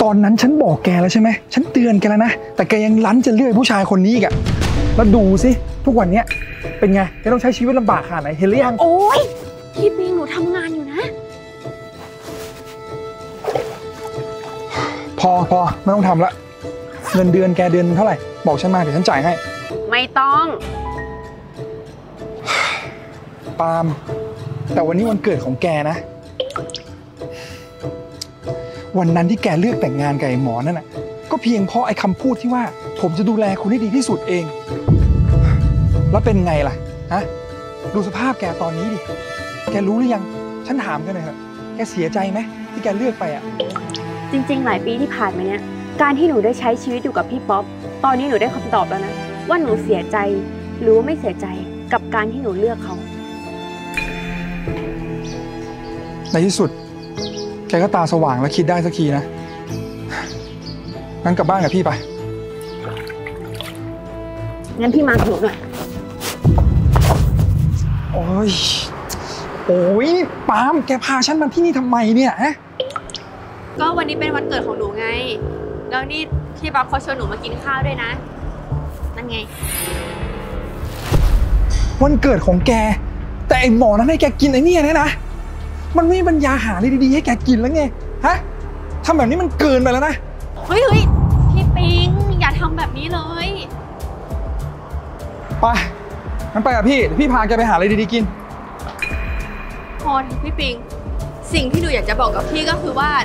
อนนั้นฉันบอกแกแล้วใช่ไหมฉันเตือนแกแล้วนะแต่แกยังรั้นจะเลือกผู้ชายคนนี้อีกอะแล้วดูสิทุกวันนี้เป็นไงแกต้องใช้ชีวิตลำบากขนาดไหนเห็นหรือยังโอ๊ยพี่ปิงหนูทำงานอยู่นะพอไม่ต้องทำละเงินเดือนแกเดือนเท่าไหร่บอกฉันมาเดี๋ยวฉันจ่ายให้ไม่ต้องปาล์มแต่วันนี้วันเกิดของแกนะวันนั้นที่แกเลือกแต่งงานกับไอ้หมอนั่นน่ะก็เพียงเพราะไอ้คำพูดที่ว่าผมจะดูแลคุณให้ดีที่สุดเองแล้วเป็นไงล่ะฮะดูสภาพแกตอนนี้ดิแกรู้หรือยังฉันถามกันหน่อยเถอะแกเสียใจไหมที่แกเลือกไปอ่ะจริงๆหลายปีที่ผ่านมาเนี้ยการที่หนูได้ใช้ชีวิตอยู่กับพี่ป๊อปตอนนี้หนูได้คำตอบแล้วนะว่าหนูเสียใจหรือว่าไม่เสียใจกับการที่หนูเลือกเขาในที่สุดแกก็ตาสว่างและคิดได้สักทีนะงั้นกลับบ้านกับพี่ไปงั้นพี่มากับหนูหน่อยโอ้ยปาล์มแกพาฉันมาที่นี่ทำไมเนี่ยฮะก็วันนี้เป็นวันเกิดของหนูไงแล้วนี่พี่ป๊อปเขาชวนหนูมากินข้าวด้วยนะนั่นไงวันเกิดของแกแต่ไอหมอนั้นให้แกกินไอเนี่ยนะมันไม่มีปัญญาหาอะไรดีๆให้แกกินแล้วไงฮะทำแบบนี้มันเกินไปแล้วนะเฮ้ยพี่ปิงอย่าทำแบบนี้เลยไปงั้นไปกับพี่เดี๋ยวพี่พาแกไปหาอะไรดีๆกินพอพี่ปิงสิ่งที่หนูอยากจะบอกกับพี่ก็คือว่า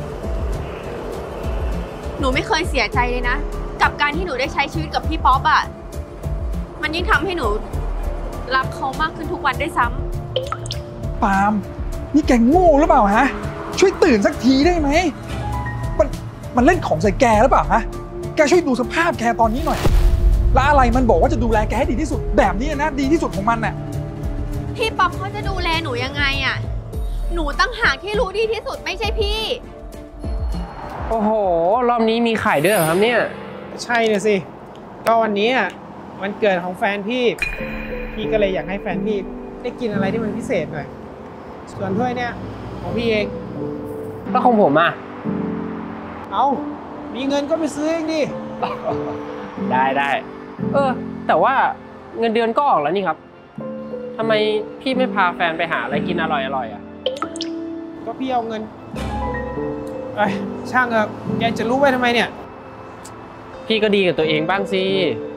หนูไม่เคยเสียใจเลยนะกับการที่หนูได้ใช้ชีวิตกับพี่ป๊อปอ่ะมันยิ่งทำให้หนูรักเขามากขึ้นทุกวันด้วยซ้ำปาล์มนี่แกโง่หรือเปล่าฮะช่วยตื่นสักทีได้ไหมมันเล่นของใส่แกหรือเปล่าฮะแกช่วยดูสภาพแกตอนนี้หน่อยแล้วอะไรมันบอกว่าจะดูแลแกให้ดีที่สุดแบบนี้นะดีที่สุดของมันน่ะพี่ป๊อปเขาจะดูแลหนูยังไงอ่ะหนูตั้งหากที่รู้ดีที่สุดไม่ใช่พี่โอ้โหรอบนี้มีไข่ด้วยเหรอครับเนี่ยใช่เลยสิก็วันนี้วันเกิดของแฟนพี่ก็เลยอยากให้แฟนพี่ได้กินอะไรที่มันพิเศษหน่อยส่วนถ้วยเนี่ยของพี่เองแล้วของผมอ่ะเอามีเงินก็ไปซื้อเองดิได้แต่ว่าเงินเดือนก็ออกแล้วนี่ครับทำไมพี่ไม่พาแฟนไปหาอะไรกินอร่อยอ่ะก็พี่เอาเงินช่างแกจะรู้ไว้ทำไมเนี่ยพี่ก็ดีกับตัวเองบ้างสิ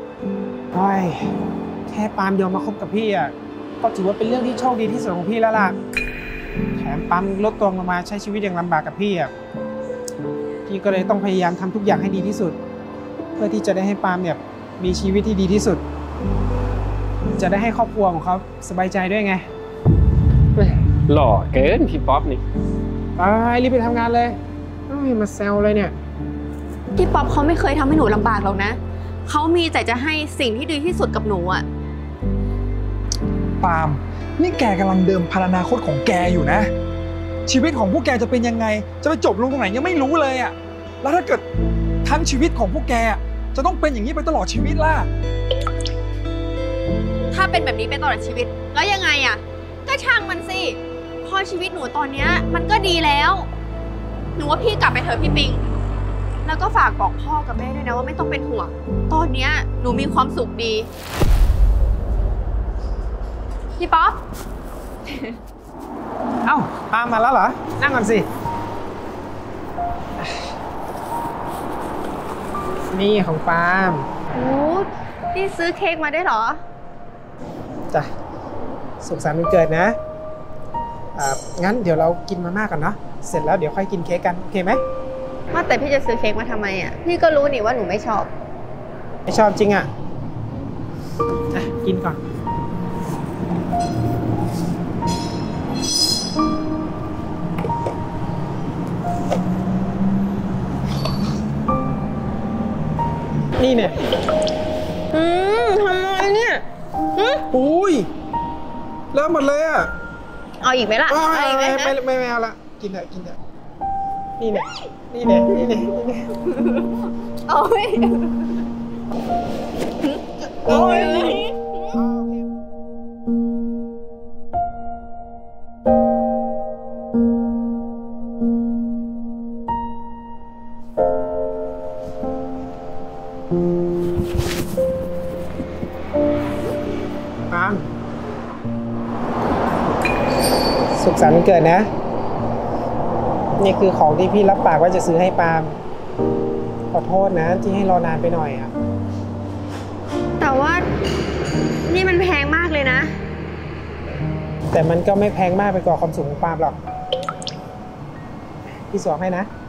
แค่ปาล์มยอมมาคบกับพี่ก็ถือว่าเป็นเรื่องที่โชคดีที่สุดของพี่แล้วล่ะแถมปาล์มลดตัวลงมาใช้ชีวิตอย่างลำบากกับพี่พี่ก็เลยต้องพยายามทำทุกอย่างให้ดีที่สุดเพื่อที่จะได้ให้ปาล์มเนี่ยมีชีวิตที่ดีที่สุดจะได้ให้ครอบครัวของเขาสบายใจด้วยไงหล่อเกินพี่ป๊อปนี่รีบไปทำงานเลยมาแซวเลยเนี่ยพี่ป๊อปเขาไม่เคยทำให้หนูลำบากหรอกนะเขามีแต่จะให้สิ่งที่ดีที่สุดกับหนูอ่ะปาล์มนี่แกกำลังเดิมพันอนาคตของแกอยู่นะชีวิตของพวกแกจะเป็นยังไงจะไปจบลงตรงไหนยังไม่รู้เลยอ่ะแล้วถ้าเกิดทั้งชีวิตของพวกแกจะต้องเป็นอย่างนี้ไปตลอดชีวิตล่ะถ้าเป็นแบบนี้ไปตลอดชีวิตแล้วยังไงอ่ะก็ช่างมันสิพอชีวิตหนูตอนเนี้ยมันก็ดีแล้วหนูว่าพี่กลับไปเถอะพี่ปิงแล้วก็ฝากบอกพ่อกับแม่ด้วยนะว่าไม่ต้องเป็นห่วงตอนเนี้ยหนูมีความสุขดีพี่ป๊อปเอ้าปาล์มมาแล้วเหรอนั่งก่อนสินี่ของปาล์มโอ้นี่ซื้อเค้กมาได้เหรอจ้ะสุขสันต์วันเกิดนะงั้นเดี๋ยวเรากินมาม่ากันเนาะเสร็จแล้วเดี๋ยวค่อยกินเค้กกันโอเคไหมว่าแต่พี่จะซื้อเค้กมาทำไมอ่ะพี่ก็รู้นี่ว่าหนูไม่ชอบไม่ชอบจริงกินก่อนนี่เนี่ยทำอะไรเนี่ยอุ้ยเริ่มหมดเลยเอาอีกไหมล่ะไม่เอาละกินเถอะนี่เนี่ยโอ้ยโอ้ยปาล์มสุขสันต์วันเกิดนะ นี่คือของที่พี่รับปากว่าจะซื้อให้ปาล์มขอโทษนะที่ให้รอนานไปหน่อยอ่ะแต่ว่านี่มันแพงมากเลยนะแต่มันก็ไม่แพงมากไปกว่าความสูงของปาล์มหรอก พี่สวมให้นะ